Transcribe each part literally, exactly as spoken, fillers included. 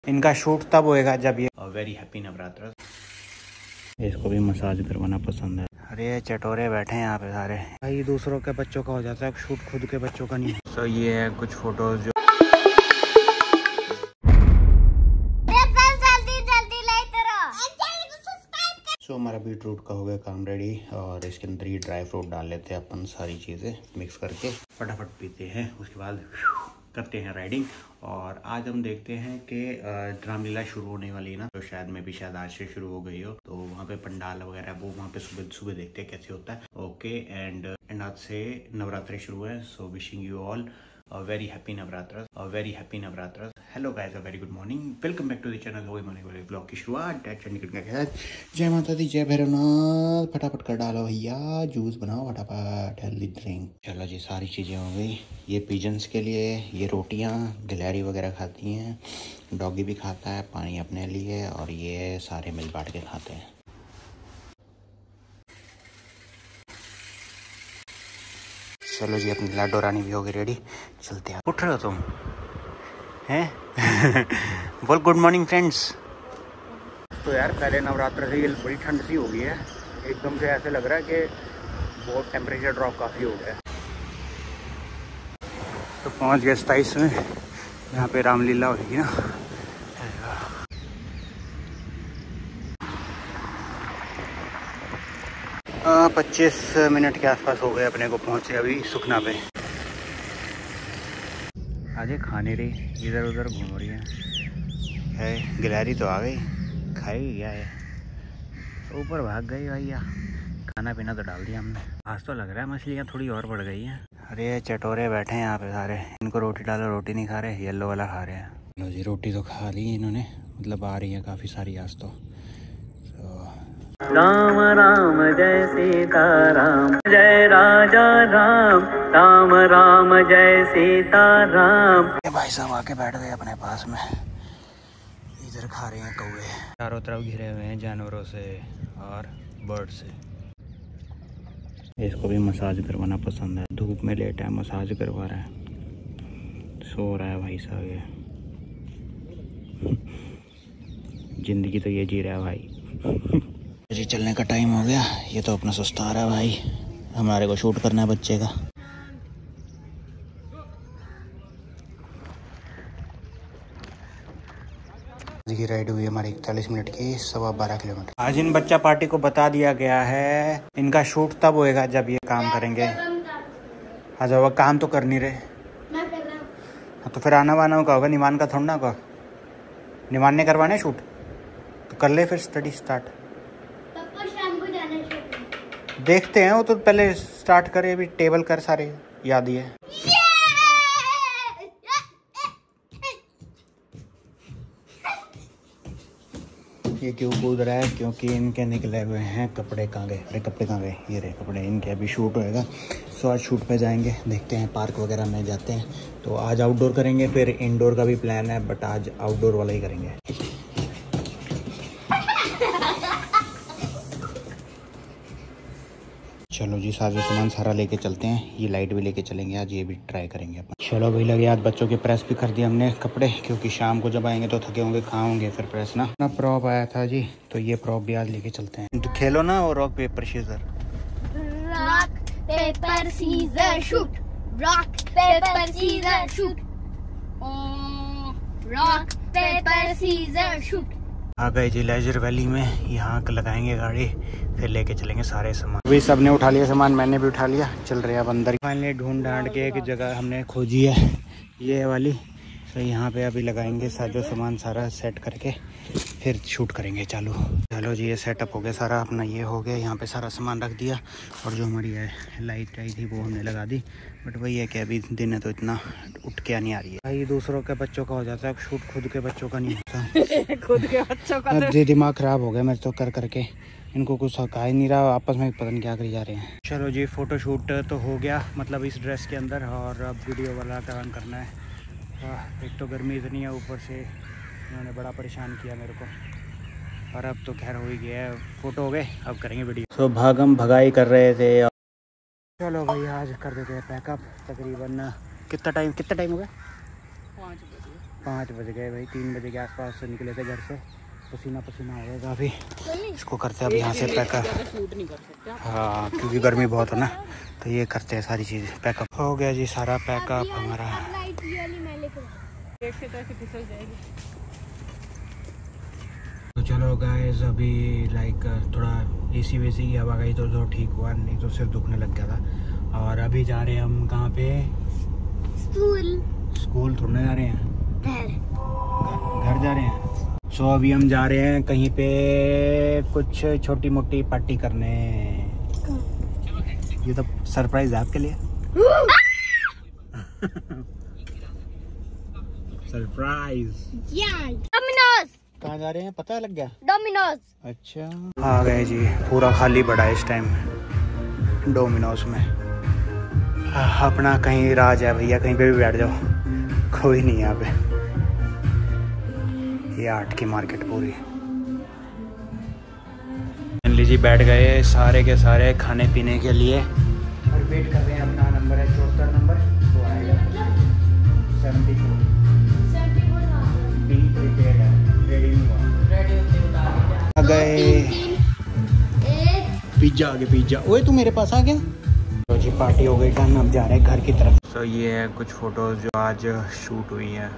इनका शूट तब होएगा जब ये वेरी हैप्पी नवरात्र। इसको भी मसाज करवाना पसंद है। अरे चटोरे बैठे हैं यहाँ पे सारे। भाई दूसरों के बच्चों का हो जाता है शूट, खुद के बच्चों का नहीं। सो so, ये है कुछ फोटोज जो सो so, हमारा बीट रूट का हो गया काम रेडी और इसके अंदर ये ड्राई फ्रूट डाल लेते हैं अपन, सारी चीज़ें मिक्स करके फटाफट पीते हैं। उसके बाद करते हैं राइडिंग। और आज हम देखते हैं कि रामलीला शुरू होने वाली है ना, तो शायद में भी शायद आज से शुरू हो गई हो, तो वहाँ पे पंडाल वगैरह वो वहाँ पे सुबह सुबह देखते हैं कैसे होता है। ओके एंड एंड आज से नवरात्रे शुरू है। So wishing you all a very happy Navratra, a very happy Navratra. Hello guys, a very good morning, welcome back to the channel. वही मॉर्निंग वाले ब्लॉग की शुरुआत चंडीगढ़ के साथ। जय माता दी, जय भैरवनाथ। फटाफट कर डालो भैया, जूस बनाओ फटाफट, हेल्दी ड्रिंक। चलो जी, सारी चीज़ें हो गई। ये पिजन्स के लिए, ये रोटियाँ गिलहरी वगैरह खाती हैं, डॉगी भी खाता है, पानी अपने लिए, और ये सारे मिल बांट के खाते हैं। चलो जी, अपनी लाडो रानी भी हो गई रेडी, चलते हैं। उठ रहे हो तुम हैं? बोल गुड मॉर्निंग फ्रेंड्स। तो यार पहले नवरात्र से ये बड़ी ठंड सी हो गई है, एकदम से ऐसे लग रहा है कि बहुत टेम्परेचर ड्रॉप काफ़ी हो गया है। तो पहुंच गए सताईस में, यहाँ पे रामलीला होगी ना। पच्चीस मिनट के आसपास हो गए अपने को पहुंचे अभी सुखना पे। आजे खाने रही, इधर उधर घूम रही है। है गिलहरी तो आ गई, खाई क्या है, ऊपर भाग गई भैया। खाना पीना तो डाल दिया हमने। आज तो लग रहा है मछलियाँ थोड़ी और बढ़ गई हैं। अरे चटोरे बैठे हैं यहाँ पे सारे, इनको रोटी डालो, रोटी नहीं खा रहे, येलो वाला खा रहे हैं। लो जी, रोटी तो खा ली इन्होंने, मतलब आ रही है काफ़ी सारी आज तो। राम राम जय सीता राम, जय राजा राम, राम राम जय सीता राम। ये भाई साहब आके बैठ गए अपने पास में, इधर खा रहे हैं कौवे। चारों तरफ घिरे हुए हैं जानवरों से और बर्ड से। इसको भी मसाज करवाना पसंद है, धूप में लेटा है, मसाज करवा रहा है, सो रहा है भाई साहब। ये जिंदगी तो ये जी रहा है भाई। जी चलने का टाइम हो गया, ये तो अपना सुस्ता आ रहा है भाई, हमारे को शूट करना है बच्चे का। देखिए राइड हुई हमारी इकतालीस मिनट की, सवा बारह किलोमीटर। आज इन बच्चा पार्टी को बता दिया गया है इनका शूट तब होएगा जब ये काम करेंगे। आज वो काम तो कर नहीं रहे, तो फिर आना वाना का होगा, निमान का थोड़ा ना होगा। निमान ने करवाने शूट तो कर ले, फिर स्टडी स्टार्ट देखते हैं। वो तो पहले स्टार्ट करे, अभी टेबल कर सारे याद ही है। ये क्यों कूद रहा है? क्योंकि इनके निकले हुए हैं कपड़े। कहाँ गए? अरे कपड़े कहाँ गए? ये रहे कपड़े इनके, अभी शूट होएगा। सो आज शूट पे जाएंगे, देखते हैं पार्क वगैरह में जाते हैं। तो आज आउटडोर करेंगे, फिर इंडोर का भी प्लान है, बट आज आउटडोर वाला ही करेंगे। चलो जी, सारा सामान सारा लेके चलते हैं। ये लाइट भी लेके चलेंगे आज, ये भी ट्राई करेंगे अपन। चलो भाई, लगे आज बच्चों के प्रेस भी कर दिए हमने कपड़े, क्योंकि शाम को जब आएंगे तो थके होंगे, कहाँ होंगे फिर प्रेस ना। ना प्रॉप आया था जी, तो ये प्रॉप भी आज लेके चलते हैं। तो खेलो ना वो rock paper scissor. Rock paper scissor shoot, rock paper scissor shoot, rock paper scissor shoot. आ गए जी लेजर वैली में, यहाँ लगाएंगे गाड़ी, फिर लेके चलेंगे सारे सामान। अभी सब ने उठा लिया सामान, मैंने भी उठा लिया, चल रहे हैं अब अंदर। फाइनली ढूंढ ढांड के एक जगह हमने खोजी है, ये वाली। तो यहाँ पे अभी लगाएंगे साजो सामान सारा सेट करके, फिर शूट करेंगे चालू। चलो जी, ये सेटअप हो गया सारा अपना, ये हो गया। यहाँ पे सारा सामान रख दिया, और जो हमारी लाइट आई थी वो हमने लगा दी। बट वही है कि अभी दिन है तो इतना उठ के नहीं आ रही है भाई। दूसरों के बच्चों का हो जाता है शूट, खुद के बच्चों का नहीं होता। खुद के बच्चों का तो दिमाग खराब हो गया मेरे तो कर करके, इनको कुछ कहा ही नहीं रहा, आपस में पता नहीं क्या करी जा रहे हैं। चलो जी, फोटो शूट तो हो गया, मतलब इस ड्रेस के अंदर, और अब वीडियो वाला काम करना है। एक तो गर्मी इतनी है, ऊपर से उन्होंने बड़ा परेशान किया मेरे को, और अब तो खैर हो ही गया है। फोटो हो गए, अब करेंगे वीडियो। तो भागम भगाई कर रहे थे। चलो भाई, आज कर देते हैं पैकअप। तकरीबन कितना टाइम कितना टाइम हो गया? पाँच बज गए भाई, तीन बजे के आसपास से निकले थे घर से, पसीना पसीना हो गया काफ़ी। इसको करते हैं अब यहाँ से पैकअप। हाँ क्योंकि गर्मी बहुत है ना, तो ये करते हैं सारी चीज़ पैकअप। हो गया जी सारा पैकअप हमारा। तो चलो गाइस अभी लाइक थोड़ा एसी वेसी की हवा गई तो जो ठीक हुआ, नहीं तो सिर दुखने लग गया था। और अभी जा रहे हैं हम कहाँ पे? स्कूल। स्कूल थोड़ने जा रहे हैं, घर घर जा रहे हैं। सो so, अभी हम जा रहे हैं कहीं पे कुछ छोटी मोटी पार्टी करने। ये तो सरप्राइज है आपके लिए। सरप्राइज। डोमिनोज। कहाँ जा रहे हैं पता लग गया? डोमिनोज। अच्छा आ गए जी, पूरा खाली पड़ा है इस टाइम डोमिनोज में। अपना कहीं राज है भैया, कहीं पे भी बैठ जाओ, कोई नहीं है यहाँ पे। ये आर्ट की मार्केट पूरी। लीजिए बैठ गए सारे के सारे खाने पीने के लिए और वेट कर रहे हैं। अपना नंबर है चौहत्तर नंबर, वो आएगा सेवेंटी फोर। बिल प्रीपेड है, रेडी नहीं हुआ। आ गए पिज्जा, आ गया पिज्जा। ओए तू मेरे पास आ गया। तो जी पार्टी हो गई टाइम, अब जा रहे हैं घर की तरफ। तो ये है कुछ फोटोज जो आज शूट हुई हैं।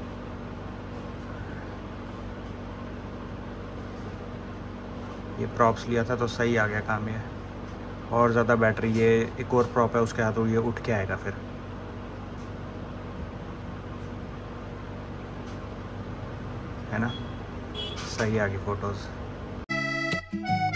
ये प्रॉप्स लिया था तो सही आ गया काम ये, और ज़्यादा बैटरी। ये एक और प्रॉप है उसके हाथों, ये उठ के आएगा फिर। है ना, सही आ गई फोटोज़।